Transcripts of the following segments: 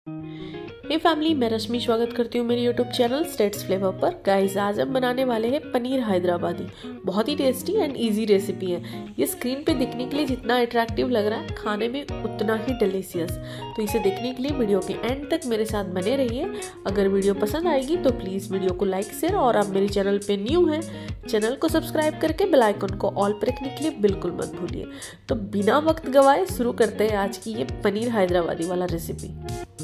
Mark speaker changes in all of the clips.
Speaker 1: हे family, मैं रश्मि स्वागत करती हूँ मेरे यूट्यूब चैनल स्टेट्स फ्लेवर पर। गाइस, आज हम बनाने वाले हैं पनीर हैदराबादी। बहुत ही टेस्टी एंड इजी रेसिपी है। ये स्क्रीन पे दिखने के लिए जितना अट्रैक्टिव लग रहा है, खाने में उतना ही डिलीशियस। तो इसे देखने के लिए वीडियो के एंड तक मेरे साथ बने रहिए। अगर वीडियो पसंद आएगी तो प्लीज़ वीडियो को लाइक शेयर, और आप मेरे चैनल पे न्यू हैं चैनल को सब्सक्राइब करके बेल आइकन को ऑल पर रखने के लिए बिल्कुल मत भूलिए। तो बिना वक्त गवाए शुरू करते हैं आज की ये पनीर हैदराबादी वाला रेसिपी।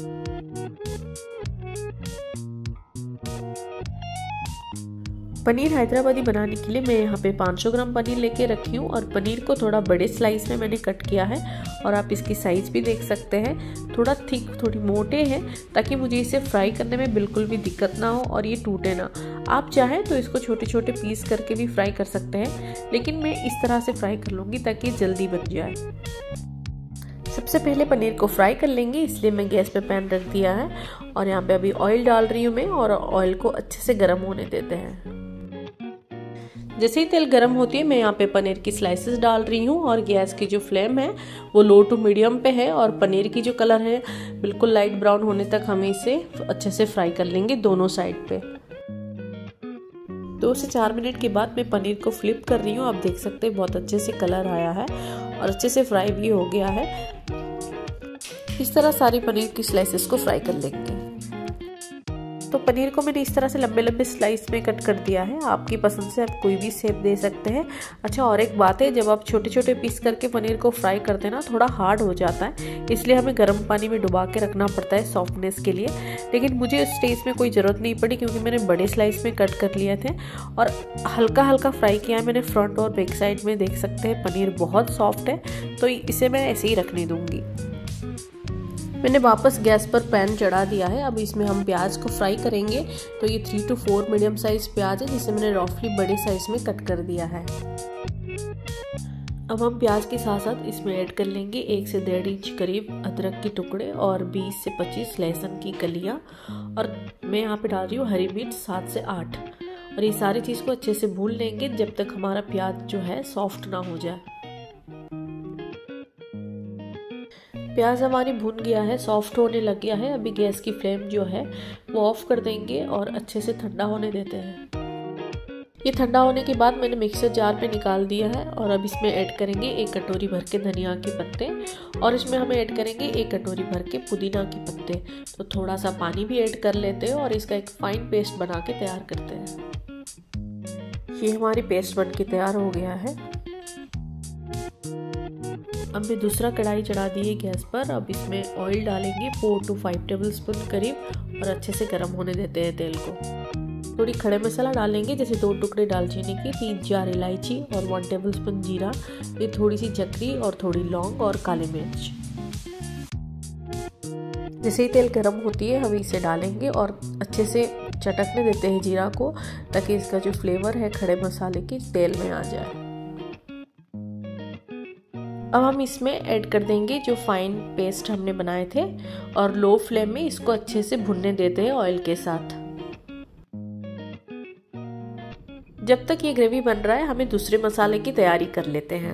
Speaker 1: पनीर हैदराबादी बनाने के लिए मैं यहाँ पे 500 ग्राम पनीर लेके रखी हूँ, और पनीर को थोड़ा बड़े स्लाइस में मैंने कट किया है। और आप इसकी साइज़ भी देख सकते हैं, थोड़ा थिक थोड़ी मोटे हैं, ताकि मुझे इसे फ्राई करने में बिल्कुल भी दिक्कत ना हो और ये टूटे ना। आप चाहें तो इसको छोटे छोटे पीस करके भी फ्राई कर सकते हैं, लेकिन मैं इस तरह से फ्राई कर लूँगी ताकि जल्दी बन जाए। सबसे पहले पनीर को फ्राई कर लेंगे, इसलिए मैं गैस पे पैन रख दिया है और यहाँ पे अभी ऑयल डाल रही हूँ मैं, और ऑयल को अच्छे से गर्म होने देते हैं। जैसे ही तेल गर्म होती है, मैं यहाँ पे पनीर की स्लाइसेस डाल रही हूँ, और गैस की जो फ्लेम है वो लो टू मीडियम पे है। और पनीर की जो कलर है बिल्कुल लाइट ब्राउन होने तक हम इसे अच्छे से फ्राई कर लेंगे दोनों साइड पे। 2 से 4 मिनट के बाद मैं पनीर को फ्लिप कर रही हूँ। आप देख सकते हैं बहुत अच्छे से कलर आया है और अच्छे से फ्राई भी हो गया है। इस तरह सारी पनीर की स्लाइसेस को फ्राई कर लेंगे। तो पनीर को मैंने इस तरह से लंबे लंबे स्लाइस में कट कर दिया है। आपकी पसंद से आप कोई भी शेप दे सकते हैं। अच्छा, और एक बात है, जब आप छोटे छोटे पीस करके पनीर को फ्राई करते हैं ना, थोड़ा हार्ड हो जाता है, इसलिए हमें गर्म पानी में डुबा के रखना पड़ता है सॉफ्टनेस के लिए। लेकिन मुझे इस स्टेज में कोई ज़रूरत नहीं पड़ी, क्योंकि मैंने बड़े स्लाइस में कट कर लिए थे और हल्का हल्का फ्राई किया है मैंने फ्रंट और बैक साइड में। देख सकते हैं पनीर बहुत सॉफ्ट है, तो इसे मैं ऐसे ही रखने दूँगी। मैंने वापस गैस पर पैन चढ़ा दिया है। अब इसमें हम प्याज को फ्राई करेंगे। तो ये 3 to 4 मीडियम साइज प्याज है, जिसे मैंने रफली बड़े साइज में कट कर दिया है। अब हम प्याज के साथ साथ इसमें ऐड कर लेंगे 1 से 1.5 इंच करीब अदरक के टुकड़े और 20 से 25 लहसुन की कलियाँ, और मैं यहाँ पे डाल रही हूँ हरी मिर्च 7 से 8। और ये सारी चीज़ को अच्छे से भून लेंगे जब तक हमारा प्याज जो है सॉफ्ट ना हो जाए। प्याज हमारी भुन गया है, सॉफ्ट होने लग गया है। अभी गैस की फ्लेम जो है वो ऑफ कर देंगे और अच्छे से ठंडा होने देते हैं। ये ठंडा होने के बाद मैंने मिक्सर जार में निकाल दिया है, और अब इसमें ऐड करेंगे 1 कटोरी भर के धनिया के पत्ते, और इसमें हम ऐड करेंगे 1 कटोरी भर के पुदीना के पत्ते। तो थोड़ा सा पानी भी ऐड कर लेते हैं और इसका एक फाइन पेस्ट बना के तैयार करते हैं। ये हमारी पेस्ट बन के तैयार हो गया है। अब मैं दूसरा कढ़ाई चढ़ा दी है गैस पर। अब इसमें ऑयल डालेंगे 4 to 5 टेबलस्पून करीब, और अच्छे से गर्म होने देते हैं तेल को। थोड़ी खड़े मसाला डालेंगे, जैसे 2 टुकड़े दालचीनी की, 3 चार इलायची और 1 टेबलस्पून जीरा, ये थोड़ी सी चक्री और थोड़ी लौंग और काली मिर्च। जैसे ही तेल गर्म होती है हम इसे डालेंगे और अच्छे से चटकने देते हैं जीरा को, ताकि इसका जो फ्लेवर है खड़े मसाले की तेल में आ जाए। अब हम इसमें ऐड कर देंगे जो फाइन पेस्ट हमने बनाए थे, और लो फ्लेम में इसको अच्छे से भुनने देते हैं ऑयल के साथ। जब तक ये ग्रेवी बन रहा है, हमें दूसरे मसाले की तैयारी कर लेते हैं।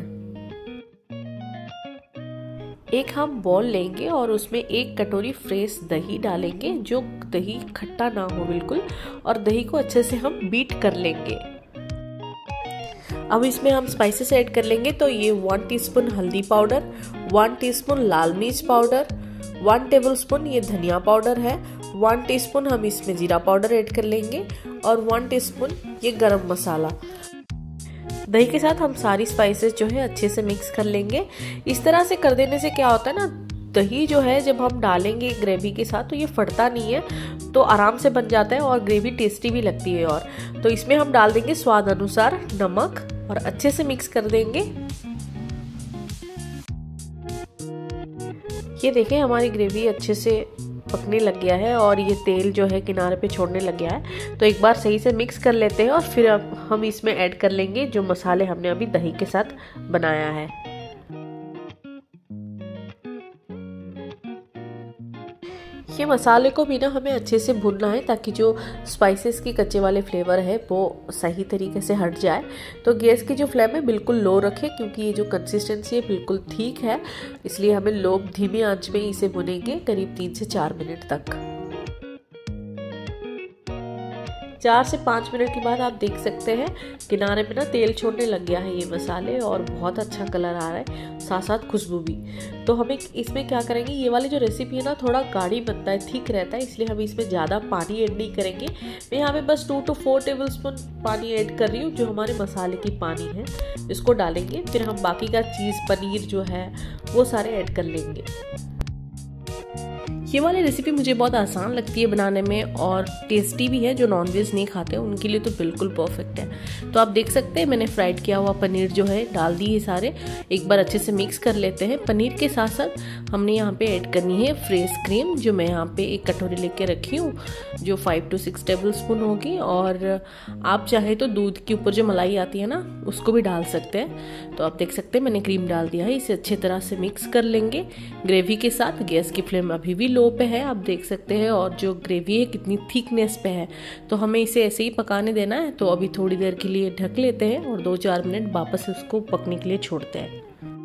Speaker 1: एक हम बॉल लेंगे और उसमें 1 कटोरी फ्रेश दही डालेंगे, जो दही खट्टा ना हो बिल्कुल, और दही को अच्छे से हम बीट कर लेंगे। अब इसमें हम स्पाइसेस ऐड कर लेंगे। तो ये 1 टीस्पून हल्दी पाउडर, 1 टीस्पून लाल मिर्च पाउडर, 1 टेबलस्पून ये धनिया पाउडर है, 1 टीस्पून हम इसमें जीरा पाउडर ऐड कर लेंगे, और 1 टीस्पून ये गरम मसाला। दही के साथ हम सारी स्पाइसेस जो है अच्छे से मिक्स कर लेंगे। इस तरह से कर देने से क्या होता है ना, दही जो है जब हम डालेंगे ग्रेवी के साथ तो ये फटता नहीं है, तो आराम से बन जाता है और ग्रेवी टेस्टी भी लगती है। और तो इसमें हम डाल देंगे स्वाद अनुसार नमक, और अच्छे से मिक्स कर देंगे। ये देखें हमारी ग्रेवी अच्छे से पकने लग गया है, और ये तेल जो है किनारे पे छोड़ने लग गया है। तो एक बार सही से मिक्स कर लेते हैं, और फिर हम इसमें ऐड कर लेंगे जो मसाले हमने अभी दही के साथ बनाया है। ये मसाले को भी ना हमें अच्छे से भूनना है ताकि जो स्पाइसेस की कच्चे वाले फ्लेवर है वो सही तरीके से हट जाए। तो गैस की जो फ्लेम है बिल्कुल लो रखें क्योंकि ये जो कंसिस्टेंसी है बिल्कुल ठीक है, इसलिए हमें लो धीमी आंच में इसे भुनेंगे करीब 3 से 4 मिनट तक। 4 से 5 मिनट के बाद आप देख सकते हैं किनारे पे ना तेल छोड़ने लग गया है ये मसाले और बहुत अच्छा कलर आ रहा है, साथ साथ खुशबू भी। तो हमें इसमें क्या करेंगे, ये वाली जो रेसिपी है ना थोड़ा गाढ़ी बनता है, थिक रहता है, इसलिए हम इसमें ज़्यादा पानी ऐड नहीं करेंगे। मैं यहाँ पे बस 2 to 4 टेबलस्पून पानी ऐड कर रही हूँ, जो हमारे मसाले की पानी है इसको डालेंगे। फिर हम बाकी का चीज़ पनीर जो है वो सारे ऐड कर लेंगे। ये वाली रेसिपी मुझे बहुत आसान लगती है बनाने में और टेस्टी भी है। जो नॉनवेज नहीं खाते उनके लिए तो बिल्कुल परफेक्ट है। तो आप देख सकते हैं मैंने फ्राइड किया हुआ पनीर जो है डाल दिए सारे। एक बार अच्छे से मिक्स कर लेते हैं। पनीर के साथ साथ हमने यहाँ पे ऐड करनी है फ्रेश क्रीम, जो मैं यहाँ पे एक कटोरी लेके रखी हूँ, जो 5 to 6 टेबलस्पून होगी। और आप चाहे तो दूध के ऊपर जो मलाई आती है ना उसको भी डाल सकते हैं। तो आप देख सकते हैं मैंने क्रीम डाल दिया है। इसे अच्छी तरह से मिक्स कर लेंगे ग्रेवी के साथ। गैस की फ्लेम अभी भी लो पे है, आप देख सकते हैं। और जो ग्रेवी है कितनी थिकनेस पे है, तो हमें इसे ऐसे ही पकाने देना है। तो अभी थोड़ी देर के लिए ढक लेते हैं और 2-4 मिनट वापस उसको पकने के लिए छोड़ते हैं।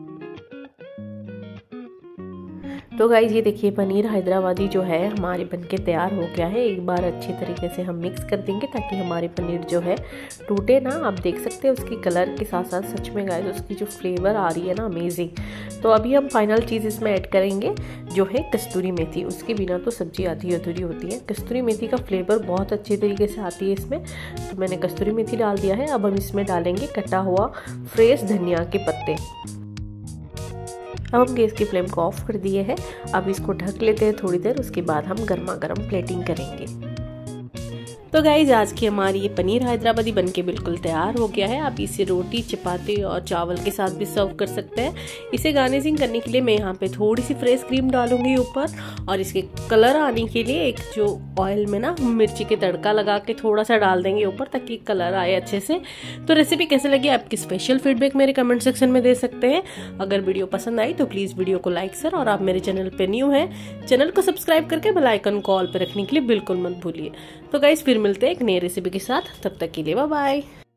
Speaker 1: तो गाइस ये देखिए पनीर हैदराबादी जो है हमारे बनके तैयार हो गया है। एक बार अच्छी तरीके से हम मिक्स कर देंगे ताकि हमारे पनीर जो है टूटे ना। आप देख सकते हैं उसकी कलर के साथ साथ सच में गाइस उसकी जो फ्लेवर आ रही है ना अमेजिंग। तो अभी हम फाइनल चीज़ इसमें ऐड करेंगे जो है कस्तूरी मेथी। उसके बिना तो सब्जी आधी अधूरी होती है। कस्तूरी मेथी का फ्लेवर बहुत अच्छे तरीके से आती है इसमें, तो मैंने कस्तूरी मेथी डाल दिया है। अब हम इसमें डालेंगे कटा हुआ फ्रेश धनिया के पत्ते। अब हम गैस की फ्लेम को ऑफ कर दिए हैं। अब इसको ढक लेते हैं थोड़ी देर, उसके बाद हम गर्मा गर्म प्लेटिंग करेंगे। तो गाइज आज की हमारी ये पनीर हैदराबादी बनके बिल्कुल तैयार हो गया है। आप इसे रोटी, चपाती और चावल के साथ भी सर्व कर सकते हैं। इसे गार्निशिंग करने के लिए मैं यहाँ पे थोड़ी सी फ्रेश क्रीम डालूंगी ऊपर, और इसके कलर आने के लिए एक जो ऑयल में ना मिर्ची के तड़का लगा के थोड़ा सा डाल देंगे ऊपर ताकि कलर आए अच्छे से। तो रेसिपी कैसे लगी आपकी स्पेशल फीडबैक मेरे कमेंट सेक्शन में दे सकते हैं। अगर वीडियो पसंद आई तो प्लीज़ वीडियो को लाइक सर, और आप मेरे चैनल पर न्यू हैं चैनल को सब्सक्राइब करके बेल आइकन को ऑल पर रखने के लिए बिल्कुल मत भूलिए। तो गाइज फिर मिलते हैं एक नई रेसिपी के साथ, तब तक के लिए बाय बाय।